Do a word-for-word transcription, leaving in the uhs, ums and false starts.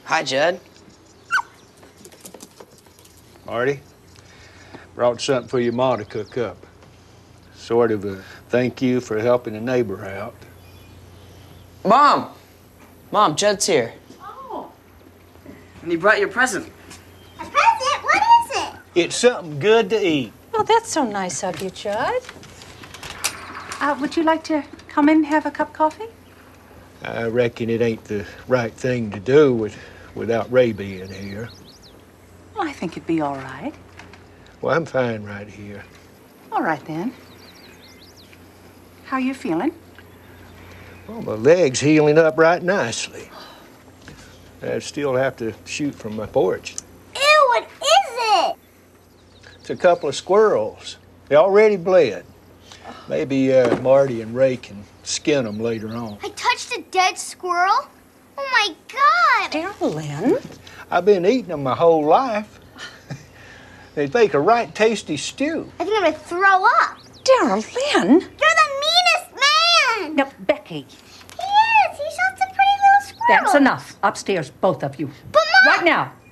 Hi, Judd. Marty, brought something for your ma to cook up. Sort of a thank you for helping a neighbor out. Mom! Mom, Judd's here. Oh. And he brought you a present. A present? What is it? It's something good to eat. Well, that's so nice of you, Judd. Uh, would you like to come in and have a cup of coffee? I reckon it ain't the right thing to do with, without Ray being here. Well, I think it'd be all right. Well, I'm fine right here. All right, then. How you feeling? Well, my leg's healing up right nicely. I still have to shoot from my porch. Ew, what is it? It's a couple of squirrels. They already bled. Maybe uh, Marty and Ray can skin them later on. I touched a dead squirrel? Oh, my God. Darlin'. I've been eating them my whole life. They make a right tasty stew. I think I'm going to throw up. Darlin'. You're the meanest man. Now, Becky. He is. He shot some pretty little squirrels. That's enough. Upstairs, both of you. But, Mom. Right now.